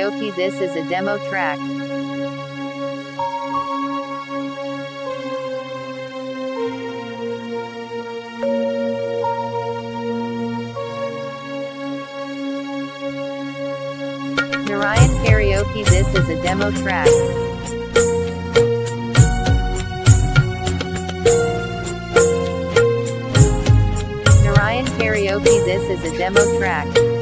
Karaoke, this is a demo track. Narayan Karaoke, this is a demo track. Narayan Karaoke, this is a demo track.